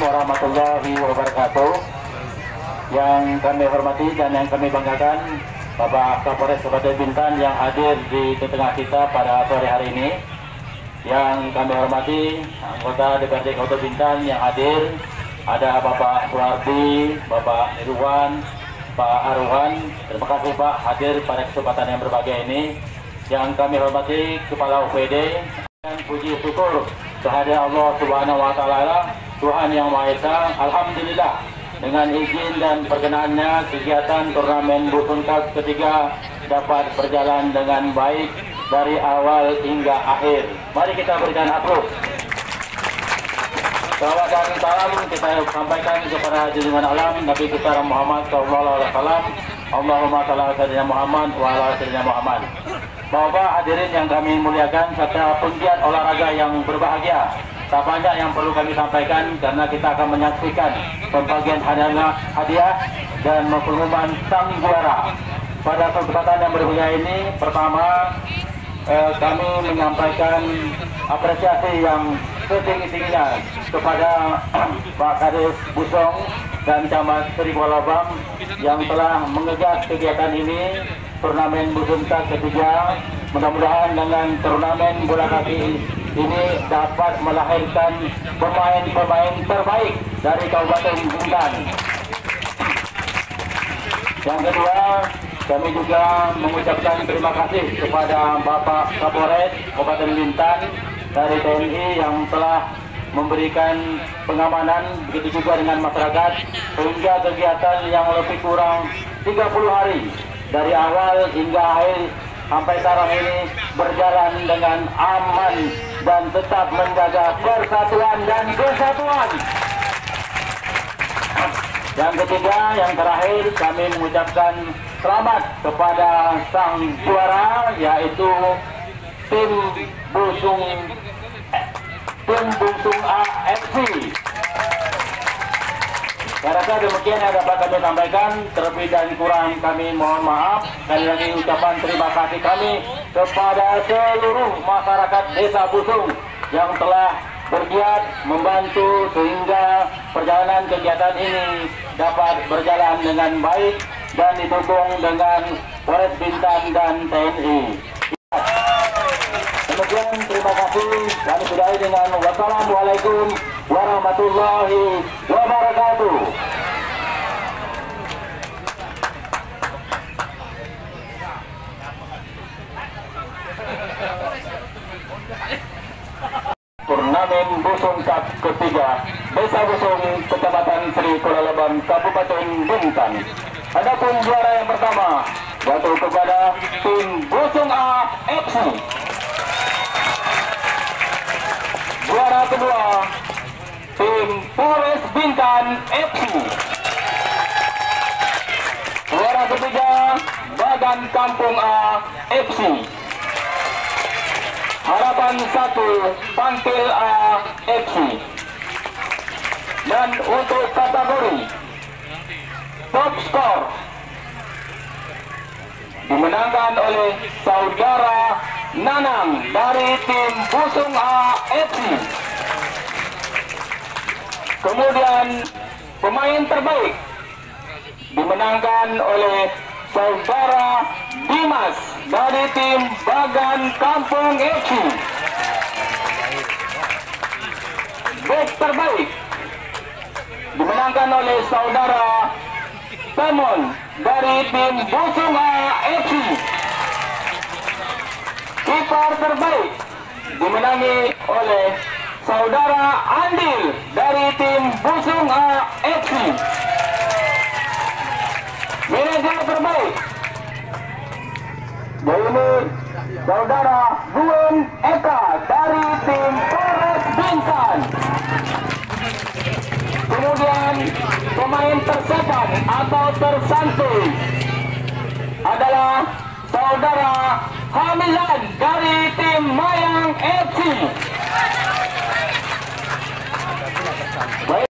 warahmatullahi wabarakatuh. Yang kami hormati dan yang kami banggakan, Bapak Kapolres Kabupaten Bintan yang hadir di tengah kita pada sore hari ini. Yang kami hormati anggota DPRD Kabupaten Bintan yang hadir, ada Bapak Suwardi, Bapak Irwan, Pak Arwan. Terima kasih Pak hadir pada kesempatan yang berbahagia ini. Yang kami hormati Kepala UPD dan puji syukur kehadirat Allah Subhanahu wa Ta'ala, Tuhan Yang Maha Esa. Alhamdulillah, dengan izin dan perkenaannya, kegiatan turnamen Busun Cup ketiga dapat berjalan dengan baik dari awal hingga akhir. Mari kita berikan aplaus. Salawat dan salam kita sampaikan kepada junjungan alam Nabi kita Muhammad SAW. Allahumma shalli ala sayyidina Muhammad wa ala sayyidina Muhammad. Bapak hadirin yang kami muliakan serta penggiat olahraga yang berbahagia, tak banyak yang perlu kami sampaikan karena kita akan menyaksikan pembagian hadiah dan pengumuman sang juara. Pada kesempatan yang berbahagia ini, pertama kami menyampaikan apresiasi yang setinggi-tingginya kepada Pak Kades Busong dan Camat Sri Kualabang yang telah mengejar kegiatan ini, turnamen Busun Cup ketiga. Mudah-mudahan dengan turnamen bola kaki ini dapat melahirkan pemain-pemain terbaik dari Kabupaten Bintan. Yang kedua, kami juga mengucapkan terima kasih kepada Bapak Kapolres Kabupaten Bintan dari TNI yang telah memberikan pengamanan, begitu juga dengan masyarakat, sehingga kegiatan yang lebih kurang 30 hari dari awal hingga akhir sampai sekarang ini berjalan dengan aman dan tetap menjaga persatuan dan kesatuan. Yang ketiga, yang terakhir, kami mengucapkan selamat kepada sang juara, yaitu tim Busung AFC. Saya rasa demikian yang dapat kami sampaikan. Terlebih dan kurang kami mohon maaf. Sekali lagi ucapan terima kasih kami kepada seluruh masyarakat Desa Busung yang telah bergiat membantu sehingga perjalanan kegiatan ini dapat berjalan dengan baik dan didukung dengan Polres Bintan dan TNI. Demikian, terima kasih. Kami sudahi dengan wassalamualaikum warahmatullahi wabarakatuh. Turnamen Busun Cup ketiga Desa Busung, Kecamatan Sri Kualabang, Kabupaten Bintan. Adapun juara yang pertama jatuh kepada tim Busung AFC. Juara kedua tim Polres Bintan FC. Juara ketiga Bagan Kampung A FC. Harapan 1 Pantil A FC. Dan untuk kategori top skor dimenangkan oleh saudara Nanang dari tim Busung AFC. Kemudian pemain terbaik dimenangkan oleh saudara Dimas dari tim Bagan Kampung FC. Bek terbaik dimenangkan oleh saudara Temon dari tim Busung AFC. Kiper terbaik dimenangi oleh saudara Andil dari tim Busung AFC. Manajer terbaik yaitu saudara Buen Eka dari tim Polres Bintan. Kemudian pemain tersepan atau tersantuy adalah saudara Hamilan dari tim Mayang FC. Baik.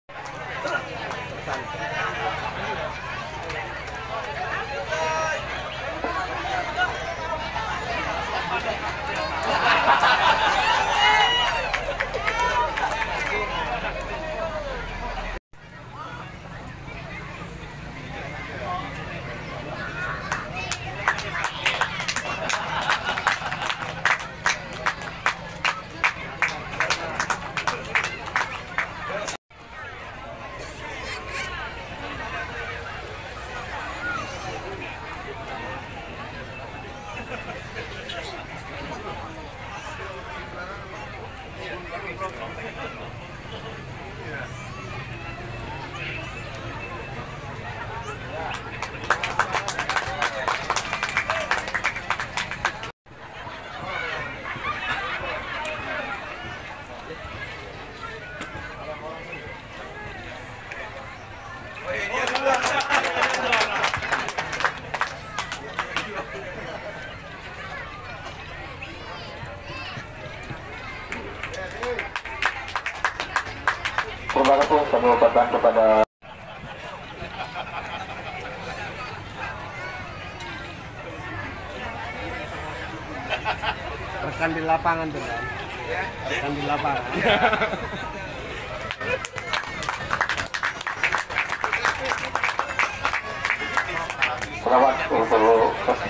kami ucapkan kepada rekan di lapangan tuh kan, rekan di lapangan. selamat untuk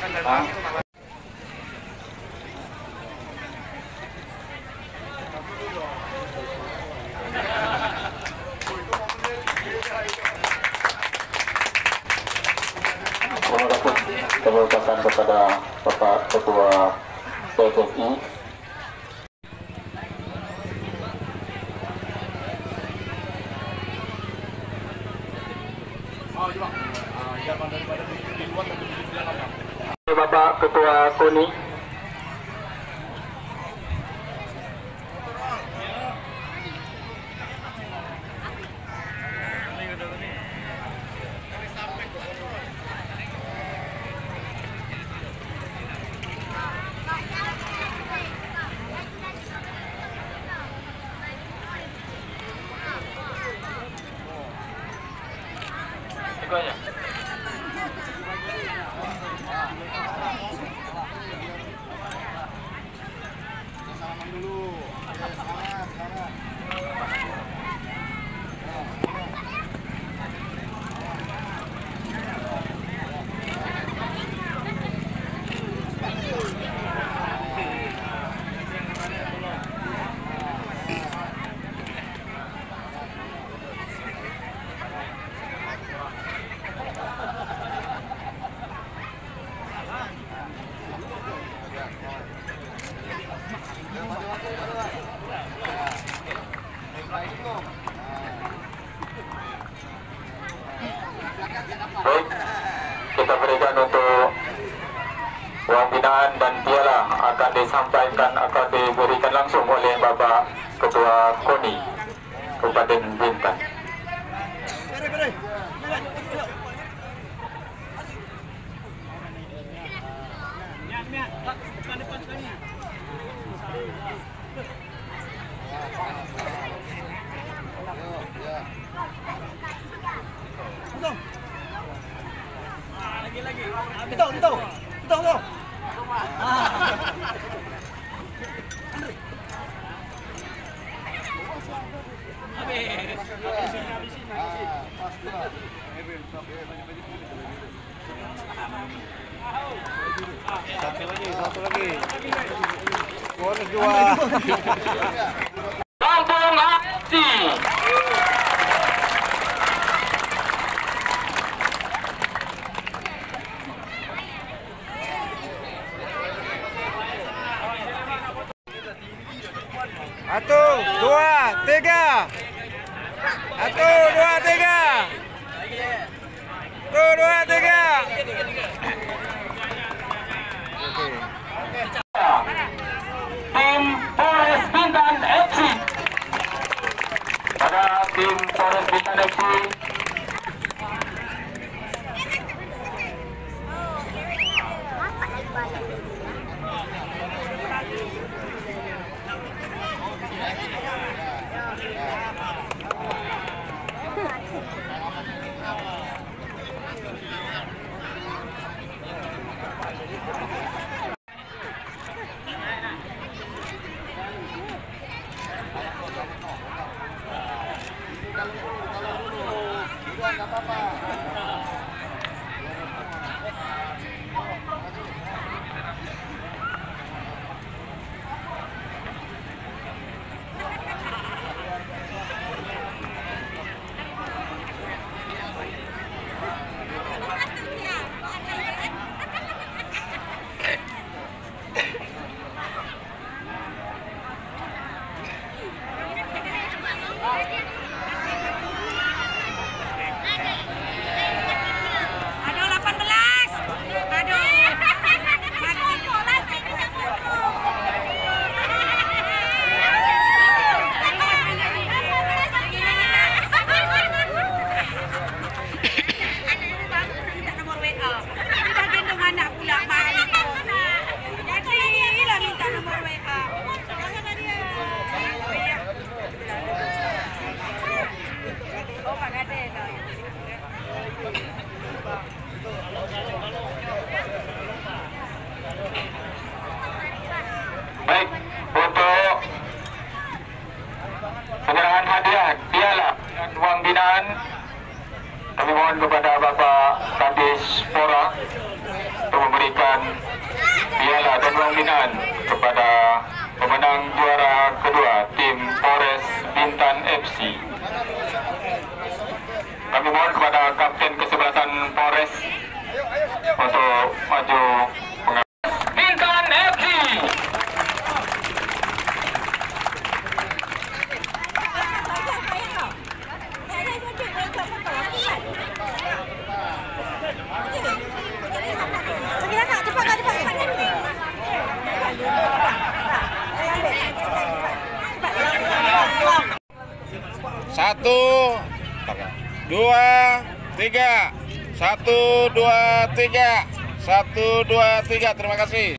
terima kasih kami ucapkan kepada Bapak Ketua PSSI. Bapak Ketua KONI. Baik, kita berikan untuk uang binaan dan piala akan disampaikan, akan diberikan langsung oleh Bapak Ketua KONI Kabupaten Bintan. Dito. Satu lagi. Bonus 2. Kampung Aksi. Satu, dua, tiga. Satu, dua, tiga. Satu, dua, tiga. Tim Polres Bintan FC. Pada tim Polres Bintan FC. Aduh 18. Aduh. Baik, untuk penyerahan hadiah, piala dan uang binaan, kami mohon kepada Bapak Kadis Pora untuk memberikan piala dan uang binaan kepada pemenang juara kedua tim Polres Bintan FC. Kami mohon kepada Kapten Kesebelasan Polres untuk maju mengambil Bintan FC. Satu, dua, tiga. 1, 2, 3. 1, 2, 3. Terima kasih.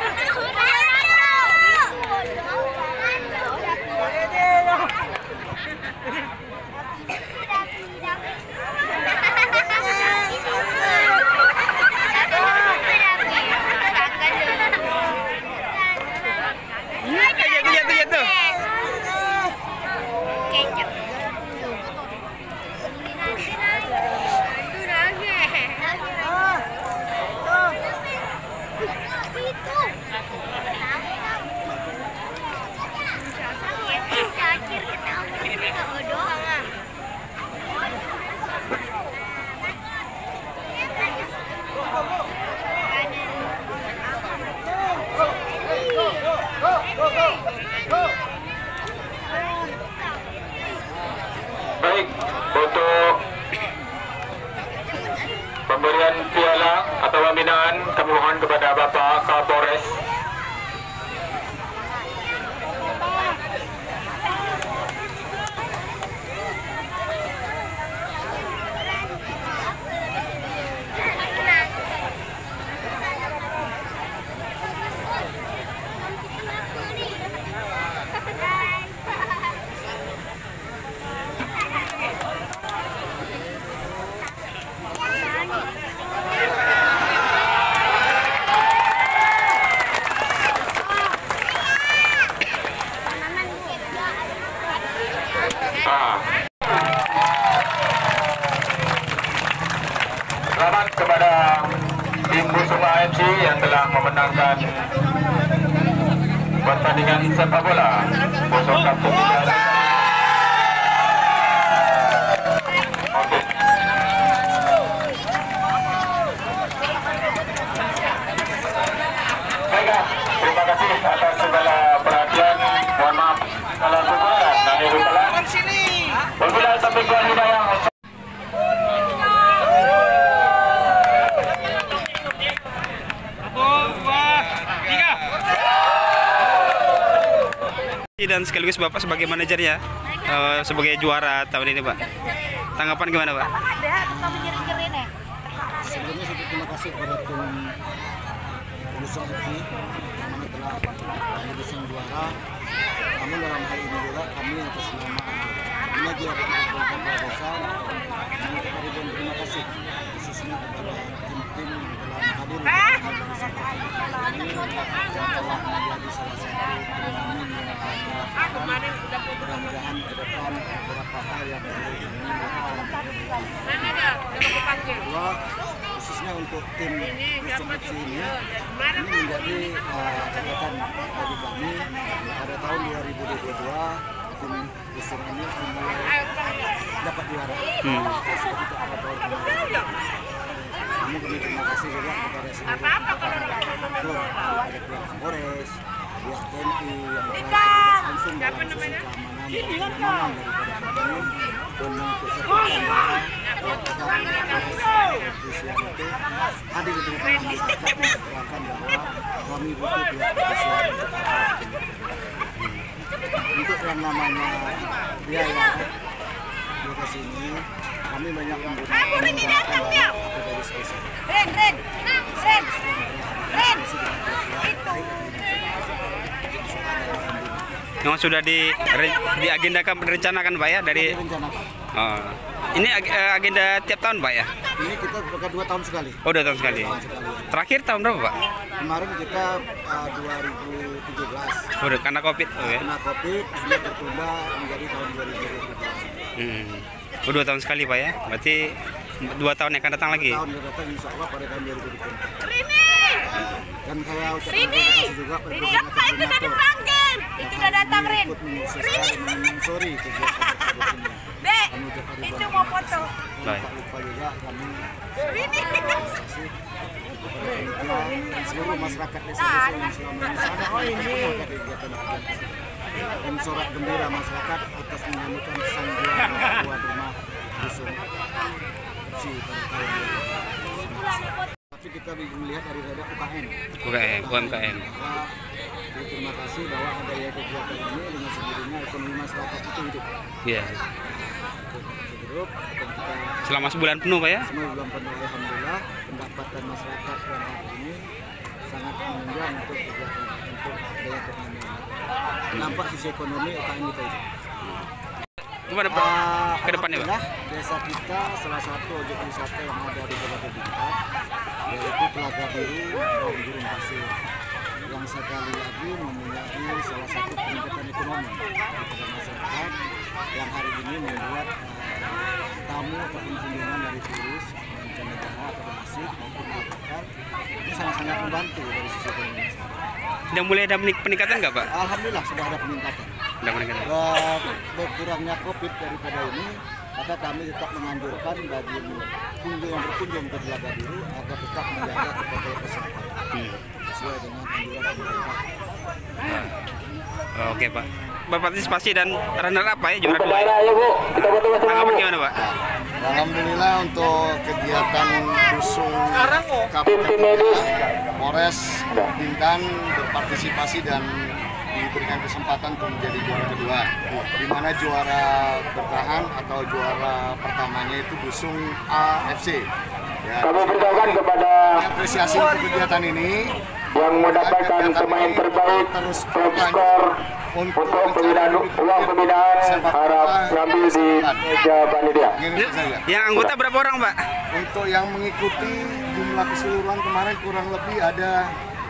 Baik, untuk pemberian piala atau pembinaan kami mohon kepada Bapak Kapolres. Selamat kepada tim Busuma FC yang telah memenangkan pertandingan sepak bola Busung Kampung Jalan. Oke. Baiklah, terima kasih atas segala perhatian. Mohon maaf kalau kekurangan dan kesalahan. Wabillahi taufiq wal hidayah. Dan sekaligus Bapak sebagai manajernya, sebagai juara tahun ini, Pak. Tanggapan gimana, Pak? Sebelumnya saya terima kasih kepada tim Busung FC yang telah menjadi sang juara. Namun dalam hal ini juga kami atas nama manajer Kabupaten Desa mengucapkan ribuan terima kasih khususnya kepada tim-tim yang telah hadir di Busung FC ini yang telah menjadi salah satu turnamen yang akan dilakukan. Mudah-mudahan ke depan beberapa hal yang perlu kedua, khususnya untuk tim Busung FC ini menjadi catatan bagi kami. Pada tahun 2022 tim Busung ini mulai dapat juara. Seperti itu pada tahun kemarin. Namun kami terima kasih juga kepada seluruh klub, kepada pihak Polres, pihak TNI yang telah langsung dalam sisi keamanan dan kenyamanan daripada pemain dan mengikutsertakan kepolisian itu hadir di tengah masyarakat menceritakan bahwa kami butuh pihak kepolisian untuk yang namanya biaya lokasi ini. Kami banyak menggunakan dari spesial. Yang sudah diagendakan, direncanakan, Pak, ya, dari Rencanakan. Oh. Ini agenda tiap tahun Pak ya? Ini kita bukan 2 tahun sekali. Oh 2 tahun sekali. Terakhir tahun berapa Pak? Kemarin kita 2017. Oh, karena COVID. Oh, ya? Karena COVID, ini tertunda menjadi tahun 2020. Oh 2 tahun sekali Pak ya? Berarti 2 tahun yang akan datang lagi? Tahun yang datang insya Allah pada tahun 2024. Dan saya ucapkan terima kasih juga pada koordinator itu udah datang Rin. sorry kegiatan tersebut ini. Kami ucapkan Itu mau foto. Dan tak lupa juga kami terima kasih kepada panitia dan seluruh masyarakat desa-desa yang selama ini sangat mendukung kegiatan dan sorak gembira masyarakat atas menyambutkan sang juara tuan rumah dusun FC pada tahun 2019. Tapi kita melihat dari rada UKM. UMKM. Jadi terima kasih bahwa ada ya kegiatan ini dengan sendirinya ekonomi masyarakat itu hidup. Iya. Hidup dan kita Selama sebulan penuh Pak ya? semua bulan penuh alhamdulillah pendapatan masyarakat yang hari ini sangat menunjang untuk kegiatan untuk daya ekonomi. Nampak sisi ekonomi UKM kita itu. Gimana Pak? Ke depannya Pak? Alhamdulillah, desa kita salah satu objek wisata yang ada di berbagai tingkat, yaitu Telaga Biru dan Gurun Pasir, yang sekali lagi mempunyai salah satu peningkatan ekonomi daripada masyarakat yang hari ini membuat tamu ataupun kunjungan dari turis mancanegara atau domestik maupun lokal ini sangat-sangat membantu dari sisi ekonomi masyarakat. Udah mulai ada peningkatan nggak Pak? Alhamdulillah sudah ada peningkatan. Udah meningkatan. Berkurangnya COVID daripada ini, maka kami tetap menganjurkan bagi yang berkunjung ke Telaga Biru agar tetap menjaga protokol kesehatan sesuai dengan anjuran pemerintah. Oke Pak. Berpartisipasi dan runner up Pak ya juara 2. Ayo Bu, kita foto bersama. Tanggapan gimana Pak? Alhamdulillah untuk kegiatan Dusun Tim medis. Polres Bintan berpartisipasi dan diberikan kesempatan untuk menjadi juara kedua, di mana juara bertahan atau juara pertamanya itu Busung AFC. Ya, Kami beritahukan kepada apresiasi untuk kegiatan ini yang mendapatkan pemain terbaik terus top skor untuk pembinaan uang pembinaan harap ngambil di meja panitia. Ini saja. Yang anggota berapa orang Pak? Untuk yang mengikuti jumlah keseluruhan kemarin kurang lebih ada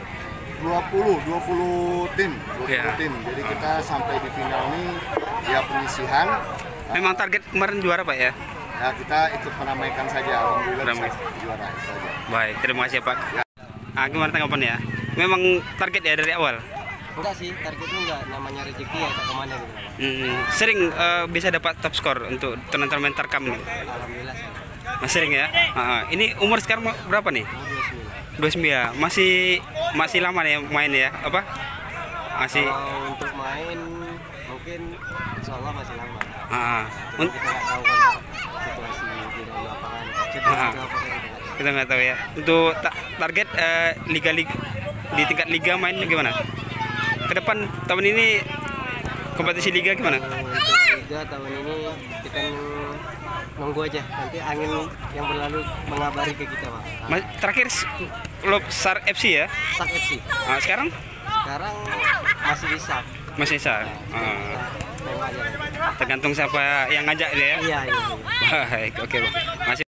20 tim. Ya. Jadi kita sampai di final ini ya penyisihan. Memang target kemarin juara Pak ya? Ya kita ikut meramaikan saja, alhamdulillah Ramai. bisa juara itu saja. Baik, terima kasih Pak. Gimana tanggapannya? Memang target ya dari awal? Enggak sih, targetnya enggak, namanya rezeki ya tak kemana gitu. Sering bisa dapat top skor untuk turnamen Tarkam ini? Alhamdulillah sih. Mas sering ya? Ini umur sekarang berapa nih? 29. Masih lama nih main ya? Apa? Masih. Kalau untuk main mungkin insya Allah masih lama. Kita nggak tahu kan situasi di dalam lapangan. Kita nggak tahu ya. Untuk target liga-liga di tingkat liga main gimana? Ke depan tahun ini kompetisi liga gimana? Untuk liga tahun ini kita nunggu aja. Nanti angin yang berlalu mengabari ke kita Pak. Terakhir klub SAR FC ya? SAK FC. Sekarang masih bisa. masih SAR. Nengok aja. Tergantung siapa yang ngajak dia ya. Iya. Baik, oke Bang. Masih